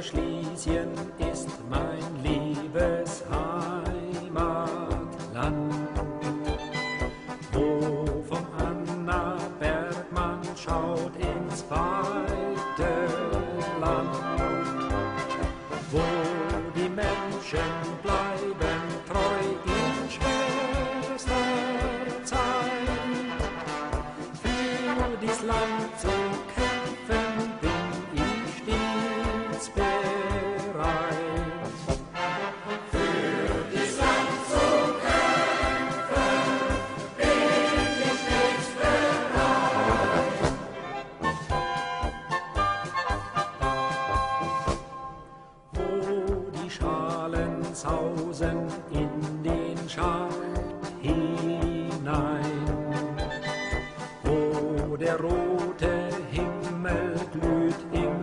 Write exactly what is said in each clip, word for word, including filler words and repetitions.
Oberschlesien ist mein liebes Heimatland, wo vom Annaberg man schaut ins weite Land, wo die Menschen bleiben treu in schwerster Zeit. Für dies Land zu kämpfen bin ich stets bereit. Für dies Land zu kämpfen bin ich stets bereit. Wo die Schalen sausen in den Schacht hinein, wo der rote Himmel glüht im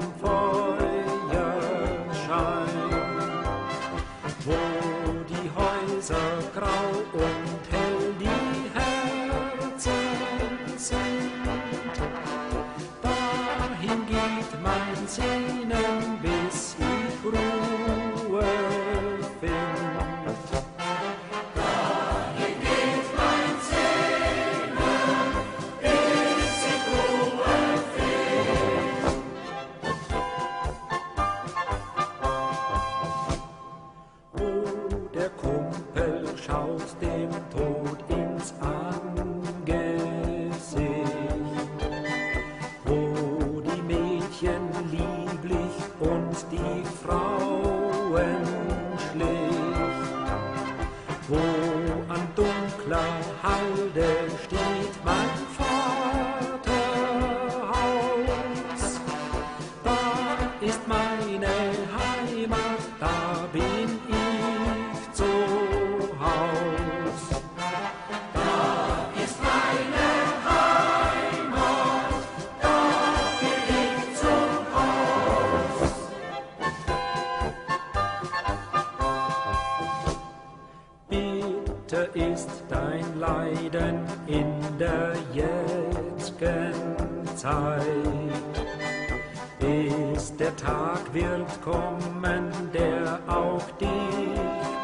Feuerschein, wo die Häuser grau und hell die Herzen sind, dahin geht mein Sehnen, bis ich Ruhe find. Dahin geht mein Sehnen, bis ich Ruhe find. Wo der Kumpel schaut dem Tod ins Angesicht, wo die Mädchen lieblich und die Frauen schlicht, wo an dunkler Halde steht mein Vaterhaus. Da ist meine Heimat, da bin ich zu Haus. Da ist meine Heimat, da bin ich zu Haus. Bitter ist dein Leiden in der jetzigen Zeit, bis der Tag wird kommen, der auch dich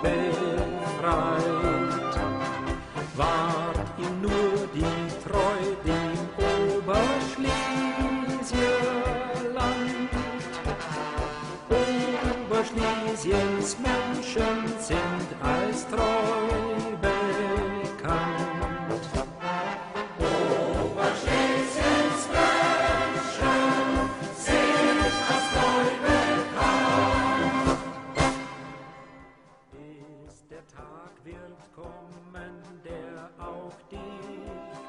befreit. Ward ihm nur die Treu dem Oberschlesierland. Oberschlesiens Menschen sind als treu bekannt. Oberschlesiens Menschen sind als treu bekannt. Bis der Tag wird kommen, der auch dich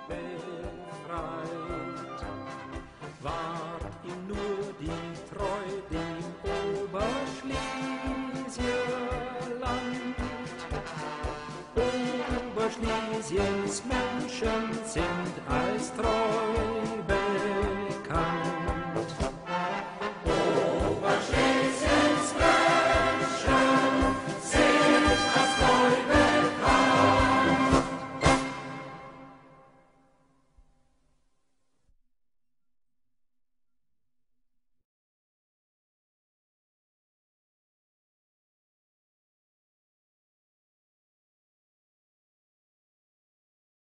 befreit. Ward ihm nur die Treu dem Oberschlesierland. Oberschlesiens Menschen sind als treu bekannt.